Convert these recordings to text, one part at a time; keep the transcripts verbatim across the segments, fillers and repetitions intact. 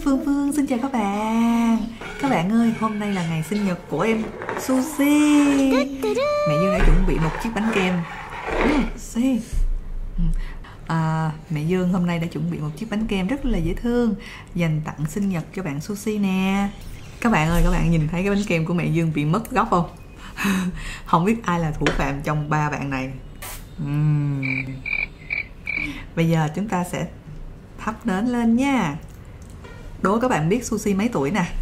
Phương Phương xin chào các bạn. Các bạn ơi, hôm nay là ngày sinh nhật của em Sushi. Mẹ Dương đã chuẩn bị một chiếc bánh kem. Sushi. À, mẹ Dương hôm nay đã chuẩn bị một chiếc bánh kem rất là dễ thương dành tặng sinh nhật cho bạn Sushi nè. Các bạn ơi, các bạn nhìn thấy cái bánh kem của mẹ Dương bị mất góc không? Không biết ai là thủ phạm trong ba bạn này. uhm. Bây giờ chúng ta sẽ thắp nến lên nha. Đố các bạn biết Sushi mấy tuổi nè?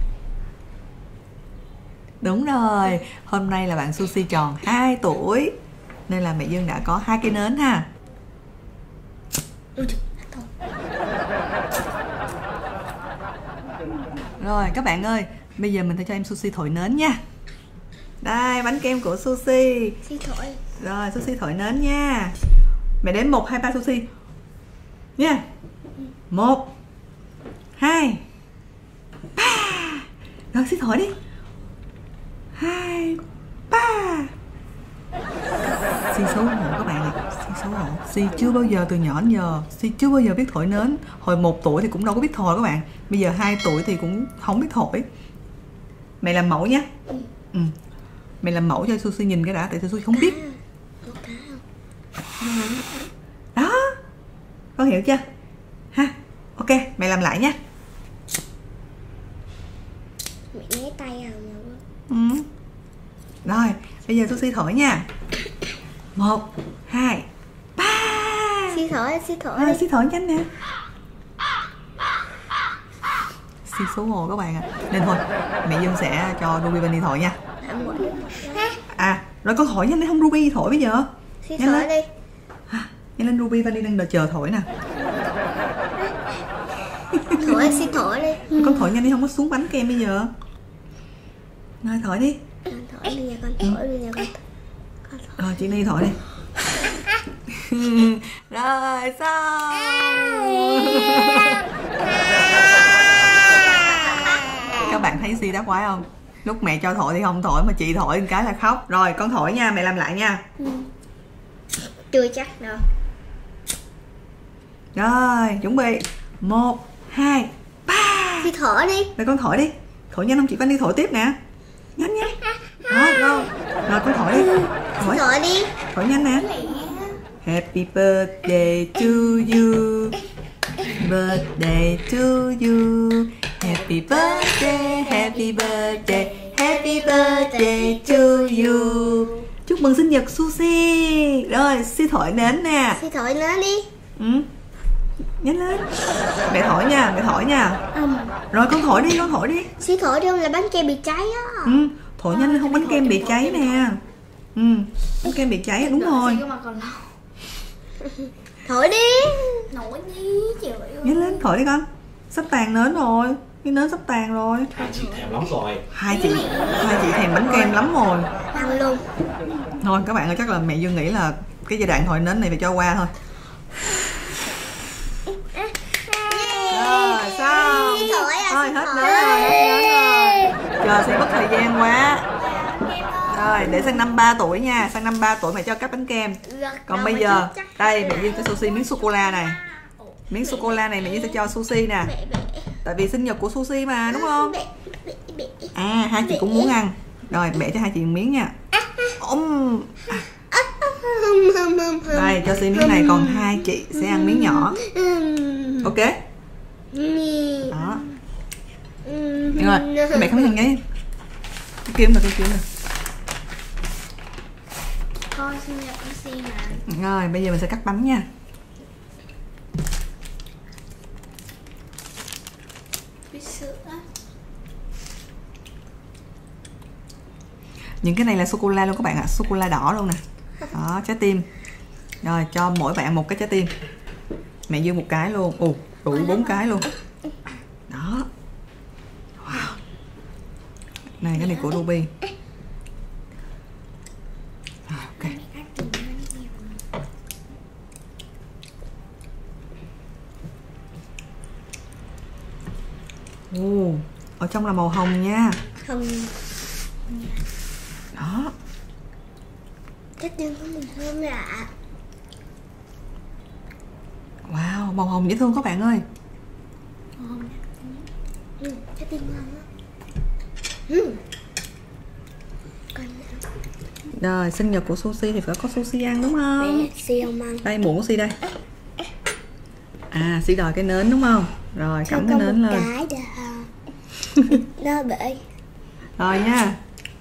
Đúng rồi, hôm nay là bạn Sushi tròn hai tuổi, nên là mẹ Dương đã có hai cây nến ha. Rồi các bạn ơi, bây giờ mình sẽ cho em Sushi thổi nến nha. Đây, bánh kem của Sushi. Thổi. Rồi, Sushi thổi nến nha. Mẹ đếm một, hai, ba Sushi nha. Một, hai, ba. Rồi, Sushi thổi đi. Hai, ba. Si xấu hổ các bạn ạ. Si xấu hổ. Si chưa bao giờ từ nhỏ đến giờ Si chưa bao giờ biết thổi nến. Hồi một tuổi thì cũng đâu có biết thổi các bạn. Bây giờ hai tuổi thì cũng không biết thổi. Mẹ làm mẫu nhé. Ừ. Mẹ làm mẫu cho Sushi nhìn cái đã. Tại Sushi không biết. Đó, con hiểu chưa ha? Ok, mẹ làm lại nha. Mẹ né tay à? Ừ. Rồi, bây giờ Sushi thổi nha. Một, hai, ba. Sushi thổi, Sushi thổi. À, Sushi thổi nhanh nè. Sushi xấu hổ các bạn ạ. À. Nên thôi, mẹ Dương sẽ cho Ruby Bunny thổi nha. À, rồi con thổi nhanh đi, không Ruby thổi bây giờ. Sushi thổi đi. Nhanh lên, Ruby Bunny đang đợi chờ thổi nè. Thổi, Sushi thổi đi. Con thổi nhanh đi, không có xuống bánh kem bây giờ. Rồi thổi đi. Con thổi đi nha, con thổi đi nha con. Rồi chị Ni thổi đi. Rồi xong. Các bạn thấy Si đá quái không? Lúc mẹ cho thổi thì không thổi, mà chị thổi một cái là khóc. Rồi con thổi nha, mẹ làm lại nha. Ừ. Chưa chắc đâu. Rồi chuẩn bị. Một, hai, ba. Đi thổi đi. Rồi con thổi đi. Thổi nhanh không chị Bunny thổi tiếp nè. Nhanh nhanh. Rồi rồi. Rồi con thổi đi. Thổi. Thổi đi. Thổi nhanh nè. Happy birthday to you. Birthday to you. Happy birthday, happy birthday, happy birthday to you. Chúc mừng sinh nhật Sushi. Rồi, Sushi thổi nến nè. Sushi thổi nến đi. Ừ. Nhanh lên. Mẹ thổi nha, mẹ thổi nha. Ừ. Rồi con thổi đi, con thổi đi. Sushi thổi đi, không là bánh kem bị cháy á. Ừ, thổi nhanh lên, không bánh kem bị cháy nè. Ừ, bánh kem bị cháy, đúng rồi. Thổi đi. Nổi đi, trời ơi. Nhanh lên, thổi đi con. Sắp tàn nến rồi. Cái nến sắp tàn rồi. Hai chị thèm lắm rồi. Hai chị, hai chị thèm bánh kem lắm rồi. Ăn luôn. Thôi các bạn ơi, chắc là mẹ Dương nghĩ là cái giai đoạn thổi nến này phải cho qua thôi. Rồi xong. Thôi hết nến rồi, hết nến rồi. Chờ Si mất thời gian quá. Rồi để sang năm ba tuổi nha. Sang năm ba tuổi mẹ cho cắt bánh kem. Còn bây giờ đây mẹ Dương cho Sushi miếng sô cô la này. Miếng sô cô la này mẹ Dương sẽ cho Sushi nè. Tại vì sinh nhật của Sushi mà, đúng không? À, hai chị cũng muốn ăn. Rồi bẻ cho hai chị một miếng nha. Ôm. Đây cho Si miếng này, còn hai chị sẽ ăn miếng nhỏ. Ok. Đó. Được rồi, các bạn không biết thằng giấy. Cái kiếm rồi, cái kiếm rồi. Con sinh nhật Sushi mà. Rồi, bây giờ mình sẽ cắt bánh nha. Những cái này là sô cô la luôn các bạn ạ, sô cô la đỏ luôn nè. Đó, trái tim. Rồi cho mỗi bạn một cái trái tim. Mẹ Dương một cái luôn. Ồ, đủ bốn cái luôn. Đó. Wow. Này cái này của Ruby. À, ok. Ồ, ở trong là màu hồng nha. Hồng. Đó. Chắc chắn có mùi thơm lạ. Wow, màu hồng dễ thương các bạn ơi. Màu hồng Ừ, trái tim ngon á. Ừ. Còn Rồi, sinh nhật của Sushi thì phải có sushi ăn đúng không? mẹ siêu măng. Đây, muỗng của Si đây. À, Si đòi cái nến đúng không? Rồi, cắm cái nến lên. Cái được. Nó bị. Rồi nha.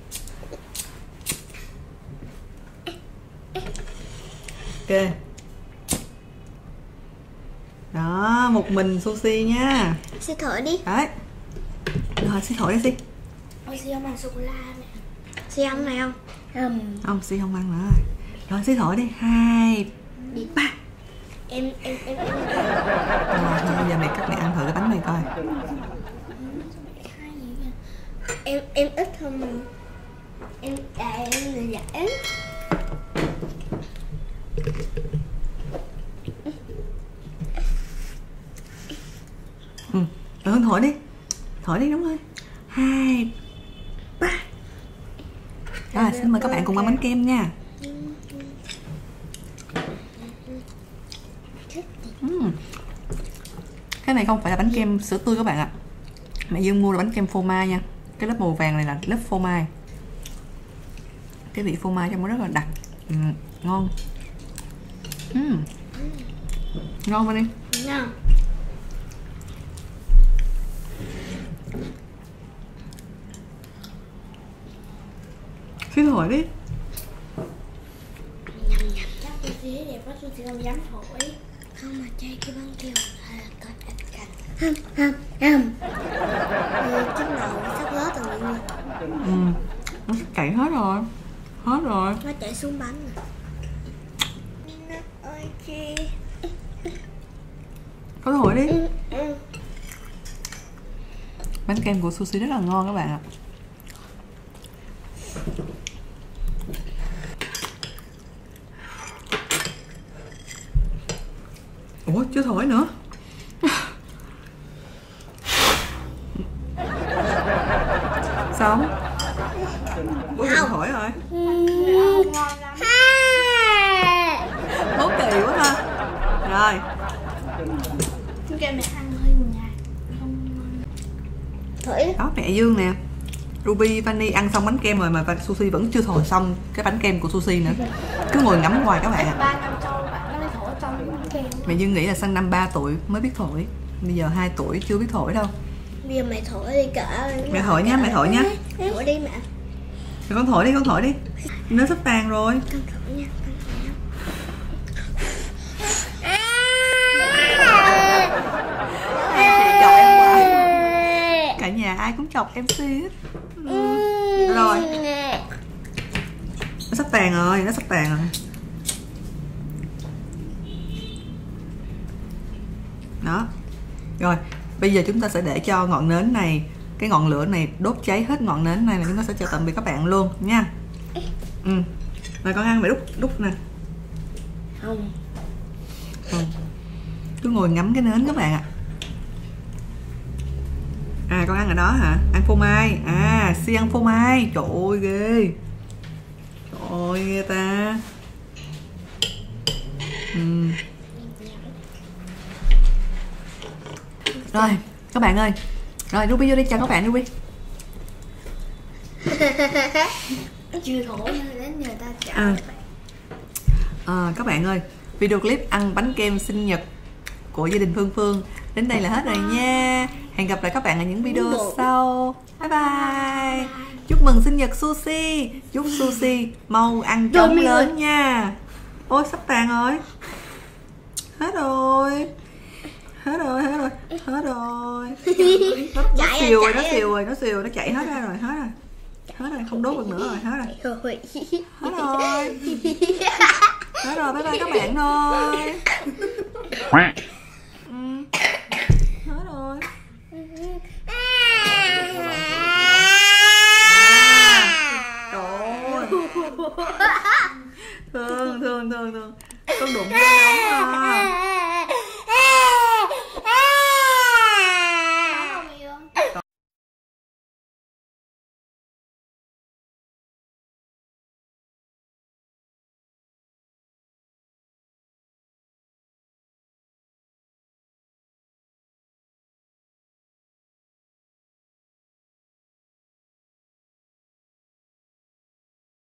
Ok. Đó, một mình Sushi nha. Si thổi đi. Đấy. Rồi, Si thổi đi Si. Ôi si không ăn sô-cô-la nè. Si ăn này không? Um. Không, Si không ăn nữa. Rồi, Si thổi đi. Hai, ba. Em em em em. Rồi, thôi bây giờ mẹ cắt mẹ ăn thử cái bánh này coi. Em em ít thôi mà. Em à em là giải. Ừ, rồi Hương thổi đi. Thổi đi đúng rồi. Hai, ba. Rồi, xin mời các bạn cùng ăn bánh kem nha. Uhm. Cái này không phải là bánh kem sữa tươi các bạn ạ. Mẹ Dương mua là bánh kem phô mai nha. Cái lớp màu vàng này là lớp phô mai. Cái vị phô mai trong nó rất là đặc. Ừ, ngon. Uhm. Ngon quá đi. Ngon. Xin thổi đi. Nhầm nhầm. Chắc tôi xí đẹp quá tôi không dám thổi. Không mà chơi cái băng kêu là con ăn cạnh. Hâm hâm hâm. Chiếc đầu sắp rớt rồi mọi người. Ừ, nó chảy hết rồi. Hết rồi. Nó chảy xuống bánh rồi. Ôi chi. Có thổi đi. Ừ, ừ. Bánh kem của Sushi rất là ngon các bạn ạ. Ủa chưa thổi nữa. Sao không? Ủa đừng thổi rồi. Ngon lắm. Hố kỳ quá ha. Rồi. Cái mẹ ăn hơi nhạt. Không ngon. Thổi đi. Đó mẹ Dương nè. Ruby, Fanny ăn xong bánh kem rồi mà Sushi vẫn chưa thổi xong cái bánh kem của Sushi nữa. Cứ ngồi ngắm hoài các bạn ạ. ba năm sau bạn mới thổi xong cái bánh kem. Mẹ Dương nghĩ là sang năm ba tuổi mới biết thổi. Bây giờ hai tuổi chưa biết thổi đâu. Bây giờ mẹ thổi đi cả. Mẹ thổi nha, mẹ thổi nha. Thổi đi mẹ. Thì con thổi đi, con thổi đi. Nó sắp tàn rồi. Con thổi nha, con thổi nha. Chọc em hoài. Cả nhà ai cũng chọc em xí hết. Ừ. Rồi. Nó sắp tàn rồi, nó sắp tàn rồi. Đó. Rồi, bây giờ chúng ta sẽ để cho ngọn nến này, cái ngọn lửa này đốt cháy hết ngọn nến này là chúng ta sẽ chào tạm biệt các bạn luôn nha. Ừ. Rồi con ăn mẹ đút đút nè. Không. Ừ. Cứ ngồi ngắm cái nến các bạn ạ. À con ăn ở đó hả? Ăn phô mai. À Si ăn phô mai. Trời ơi ghê. Trời ơi ghê ta. Ừ. Rồi các bạn ơi. Rồi Ruby vô đi, chào các bạn Ruby. Chưa thổi đến giờ ta chào À. các bạn. À, các bạn ơi, video clip ăn bánh kem sinh nhật của gia đình Phương Phương đến đây là hết rồi nha. Hẹn gặp lại các bạn ở những video sau. Bye bye. Chúc mừng sinh nhật Sushi. Chúc Sushi mau ăn chóng lớn nha. Ôi sắp tàn rồi. Hết rồi. Hết rồi, hết rồi, hết rồi. Nó, nó xìu rồi, nó xìu rồi, nó xìu, nó chảy hết ra rồi, hết rồi. Hết rồi, không đốt được nữa rồi, hết rồi. Hết rồi. Hết rồi, bye bye các bạn thôi.